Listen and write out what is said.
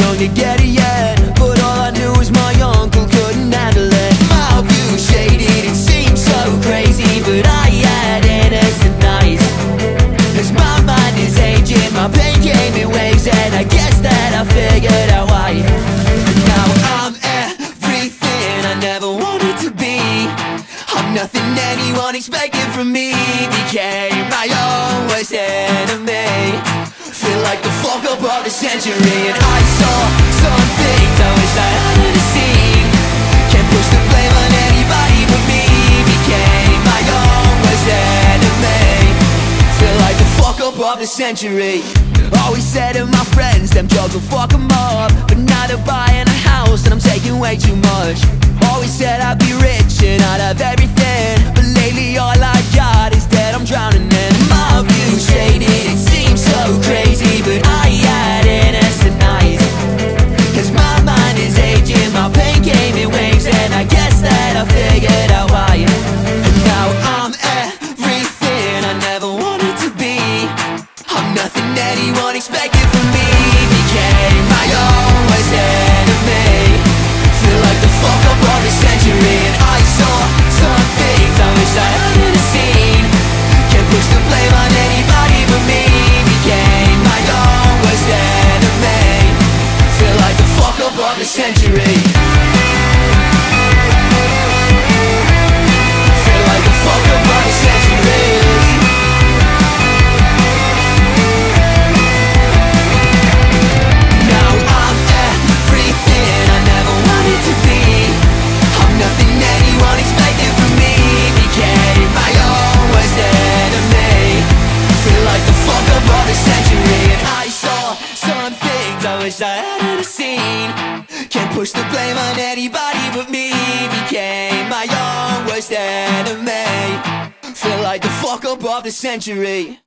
young to get it yet, but all I knew was my uncle couldn't handle it. My view shaded, it seemed so crazy, but I had innocent eyes. As my mind is aging, my pain came in waves, and I guess that I figured out why. Now I'm everything I never wanted to be. I'm nothing anyone expected from me. Became my own worst enemy. Feel like the fuck up of the century. And I saw some things I wish I hadn't seen. Can't push the blame on anybody but me. Became my own worst enemy. Feel like the fuck up of the century. Always said to my friends, them drugs will fuck them up, but now they're buying a house and I'm taking way too much. Always said I'd be rich and I'd have everything, but lately all I got is dead, I'm drowning in. My view shaded, it seems so crazy, but I had innocent eyes. As my mind is aging, my pain came in waves, and I guess that I figured out why. And now I'm everything I never wanted to be. I'm nothing anyone expected from me. Became my own worst enemy. Feel like the fuck up of the century. And I saw some things I wish I hadn't seen. Can't push the blame on anybody but me. Became my own worst enemy. Feel like the fuck up of the century. Feel like the fuck up of the century. I hadn't seen. Can't push the blame on anybody but me. Became my own worst enemy. Feel like the fuck up of the century.